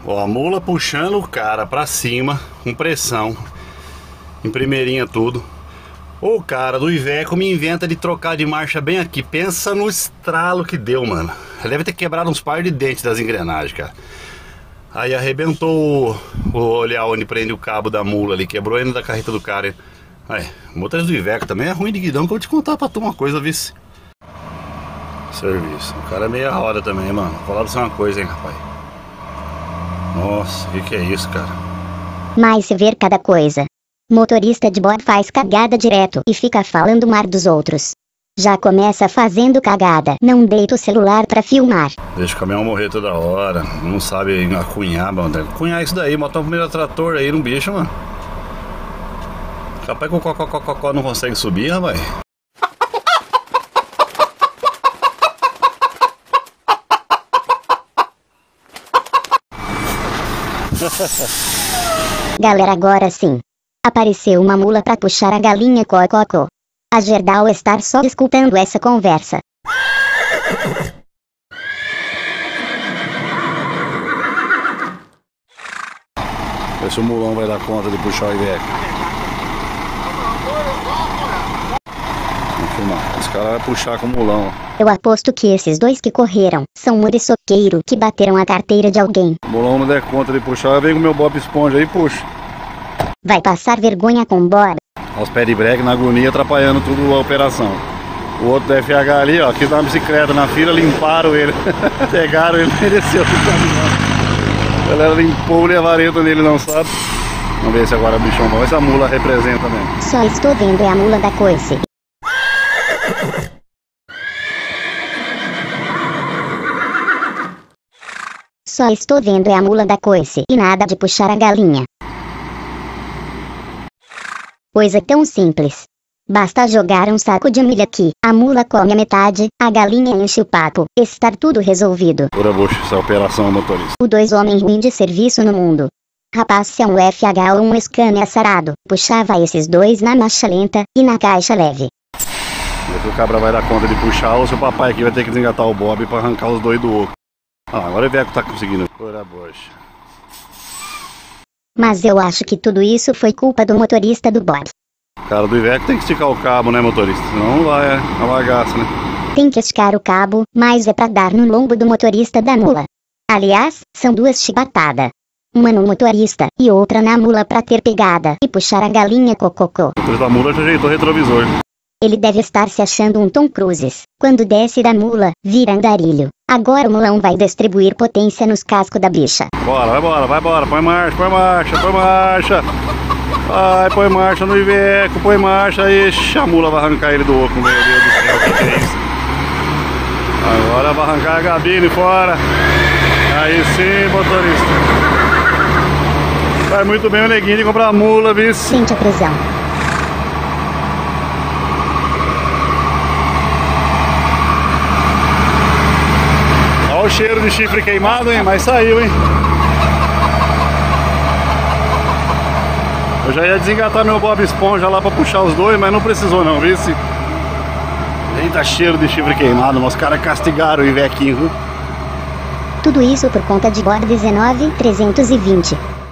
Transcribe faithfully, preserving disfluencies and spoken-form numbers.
Ó, a mula puxando o cara pra cima, com pressão, em primeirinha tudo. O cara do Iveco me inventa de trocar de marcha bem aqui. Pensa no estralo que deu, mano. Ele deve ter quebrado uns par de dentes das engrenagens, cara. Aí arrebentou o, o olhar onde prende o cabo da mula ali. Quebrou ainda da carreta do cara, hein? Aí, o motorista do Iveco também é ruim de guidão, que eu vou te contar pra tu uma coisa, vice. Serviço. O cara é meia roda também, mano. Vou falar pra você uma coisa, hein, rapaz. Nossa, o que que é isso, cara? Mas se ver cada coisa. Motorista de bode faz cagada direto e fica falando mar dos outros. Já começa fazendo cagada, não deita o celular pra filmar. Deixa o caminhão morrer toda hora, não sabe acunhar, mano. Cunhar isso daí, botar um primeiro trator aí no bicho, mano. Capaz que o cocó não consegue subir, rapaz. Galera, agora sim. Apareceu uma mula pra puxar a galinha cococó. A Gerdau estar só escutando essa conversa. Vê se o mulão vai dar conta de puxar o Iveco. Vamos filmar. Esse cara vai puxar com o mulão. Eu aposto que esses dois que correram são muriçoqueiro que bateram a carteira de alguém. O mulão não der conta de puxar, vem com o meu Bob Esponja aí e puxa. Vai passar vergonha com o Bob. Aos pés de breque, na agonia, atrapalhando tudo a operação. O outro da F H ali, ó, quis dar uma bicicleta na fila, limparam ele. Pegaram ele, ele desceu do caminhão. A galera limpou o levareto nele, não sabe? Vamos ver se agora o bichão vai. Essa mula representa mesmo. Só estou vendo é a mula da coice. Só estou vendo é a mula da coice e nada de puxar a galinha. Coisa tão simples. Basta jogar um saco de milho aqui, a mula come a metade, a galinha enche o papo, estar tudo resolvido. Pura bucha, essa operação motorista. O dois homens ruins de serviço no mundo. Rapaz, se é um F H ou um Scania sarado, puxava esses dois na marcha lenta e na caixa leve. Vê se o cabra vai dar conta de puxar ou se o papai aqui vai ter que desengatar o Bob pra arrancar os dois do oco. Ah, agora o Iveco tá conseguindo. Pura bucha. Mas eu acho que tudo isso foi culpa do motorista do Bob. O cara do Iveco tem que esticar o cabo, né, motorista? Senão não vai, é a bagaça, né? Tem que esticar o cabo, mas é pra dar no lombo do motorista da mula. Aliás, são duas chibatadas. Uma no motorista e outra na mula pra ter pegada e puxar a galinha cococó. O motorista da mula já ajeitou o retrovisor. Ele deve estar se achando um Tom Cruise. Quando desce da mula, vira andarilho. Agora o mulão vai distribuir potência nos cascos da bicha. Bora, vai embora, vai embora. Põe marcha, põe marcha, põe marcha. Vai, põe marcha no Iveco, põe marcha. Ixi, a mula vai arrancar ele do oco, meu Deus do céu, o que, que é isso? Agora vai arrancar a gabine fora. Aí sim, motorista. Vai muito bem o neguinho de comprar mula, viu? Sente a pressão. Olha o cheiro de chifre queimado, hein? Mas saiu, hein? Eu já ia desengatar meu Bob Esponja lá pra puxar os dois, mas não precisou não, viu? Eita, cheiro de chifre queimado, mas os caras castigaram o Ivequinho, viu? Tudo isso por conta de Bob dezenove trezentos e vinte.